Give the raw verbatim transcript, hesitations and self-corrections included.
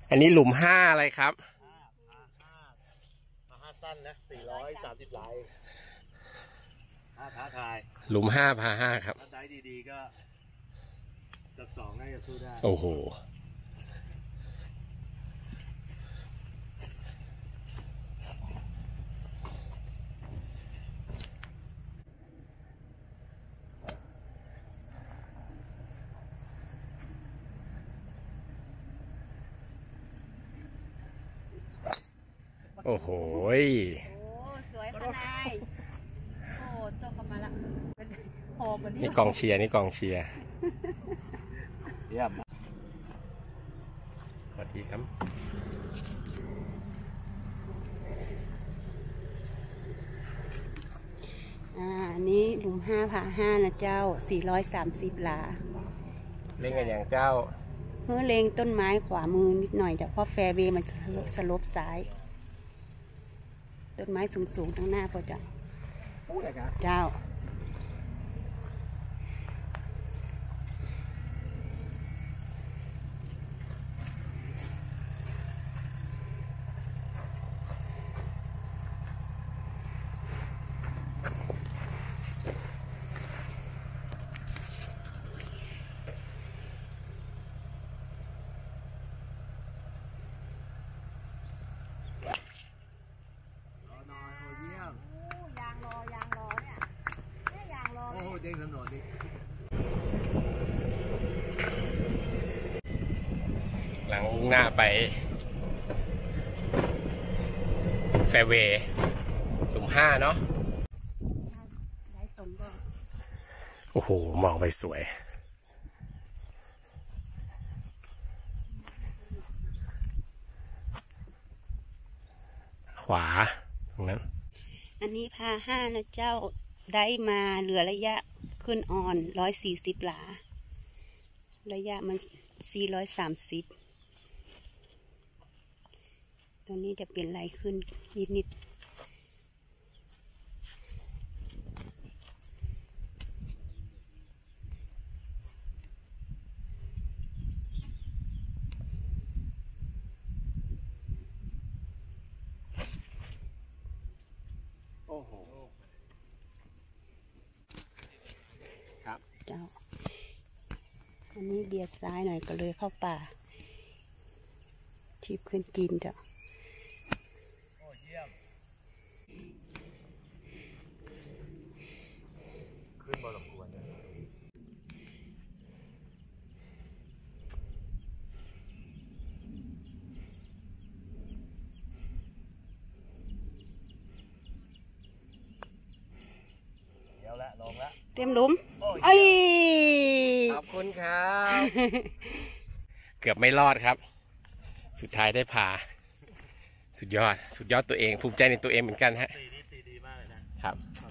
อันนี้หลุมห้าอะไรครับห้าห้าห้าห้าสั้นนะสี่ร้อยสามสิบไลน์ห้าท้าทายหลุมห้าพาห้าครับถ้าได้ดีๆก็จับสองน่าจะสู้ได้โอ้โหโอ้โหโอ้สวยขนาดโอ้เจ้าเข้ามาละโอ้วันนี้นี่กองเชียร์นี่กองเชียร์เยี่ยมสวัสดีครับอ่าอันนี้หลุมห้าผ่าห้านะเจ้าสี่ร้อยสามสิบหลาเล่นกันอย่างเจ้าเมื่อเลงต้นไม้ขวามือนิดหน่อยแต่เพราะแฟร์เวย์มันสลบซ้ายต้นไม้สูงๆทั้งหน้าพอจะเจ้าเด้งถนนดิหลังหน้าไปแฟร์เวย์หลุมห้าเนาะโอ้โหมองไปสวยขวาตรงนั้นอันนี้พาห้านะเจ้าได้มาเหลือระยะขึ้นออนร้อยสี่สิบหลาระยะมันสี่ร้อยสามสิบตัวนี้จะเปลี่ยนไหลขึ้นนิดนิดโอ้โหครับเจ้าอันนี้เบียดซ้ายหน่อยก็เลยเข้าป่าชีพขึ้นกินเจ้าโอ้เยี่ยมขึ้นบอลควรเนี่ยเดี๋ยวละลงละเต็มหลุมเอ้ยขอบคุณครับเกือบไม่รอดครับสุดท้ายได้พาสุดยอดสุดยอดตัวเองภูมิใจในตัวเองเหมือนกันฮะตีดีตีดีมากเลยนะครับ